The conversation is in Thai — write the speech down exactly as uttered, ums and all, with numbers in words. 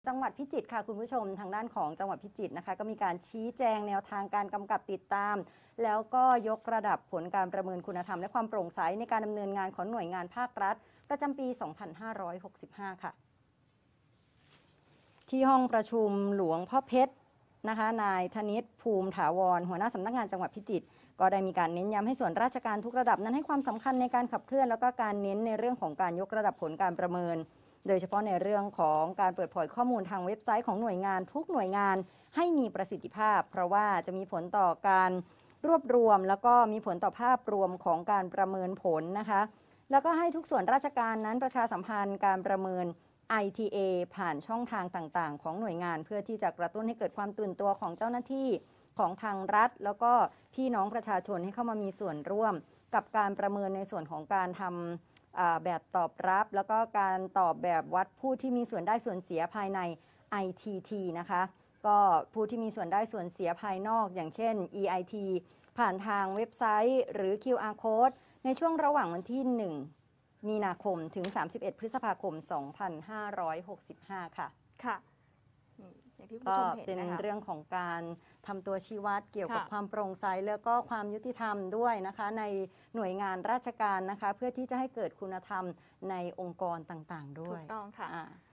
จังหวัดพิจิตรค่ะคุณผู้ชมทางด้านของจังหวัดพิจิตรนะคะก็มีการชี้แจงแนวทางการกำกับติดตามแล้วก็ยกระดับผลการประเมินคุณธรรมและความโปร่งใสในการดำเนินงานของหน่วยงานภาครัฐประจำปี สองพันห้าร้อยหกสิบห้า ค่ะที่ห้องประชุมหลวงพ่อเพชรนะคะนายธนิตภูมิถาวรหัวหน้าสำนักงานจังหวัดพิจิตรก็ได้มีการเน้นย้ำให้ส่วนราชการทุกระดับนั้นให้ความสำคัญในการขับเคลื่อนแล้วก็การเน้นในเรื่องของการยกระดับผลการประเมินโดยเฉพาะในเรื่องของการเปิดเผยข้อมูลทางเว็บไซต์ของหน่วยงานทุกหน่วยงานให้มีประสิทธิภาพเพราะว่าจะมีผลต่อการรวบรวมแล้วก็มีผลต่อภาพรวมของการประเมินผลนะคะแล้วก็ให้ทุกส่วนราชการนั้นประชาสัมพันธ์การประเมิน ไอ ที เอ ผ่านช่องทางต่างๆของหน่วยงานเพื่อที่จะกระตุ้นให้เกิดความตื่นตัวของเจ้าหน้าที่ของทางรัฐแล้วก็พี่น้องประชาชนให้เข้ามามีส่วนร่วมกับการประเมินในส่วนของการทำแบบตอบรับแล้วก็การตอบแบบวัดผู้ที่มีส่วนได้ส่วนเสียภายใน ไอ ที ที นะคะก็ผู้ที่มีส่วนได้ส่วนเสียภายนอกอย่างเช่น อี ไอ ที ผ่านทางเว็บไซต์หรือ คิว อาร์ Code ในช่วงระหว่างวันที่หนึ่งมีนาคมถึงสามสิบเอ็ดพฤษภาคมสองพันห้าร้อยหกสิบห้าค่ะค่ะอย่างที่คุณผู้ชมเห็นนะคะเป็นเรื่องของการทำตัวชี้วัดเกี่ยวกับความโปร่งใสแล้วก็ความยุติธรรมด้วยนะคะในหน่วยงานราชการนะคะเพื่อที่จะให้เกิดคุณธรรมในองค์กรต่างๆด้วยถูกต้องค่ะ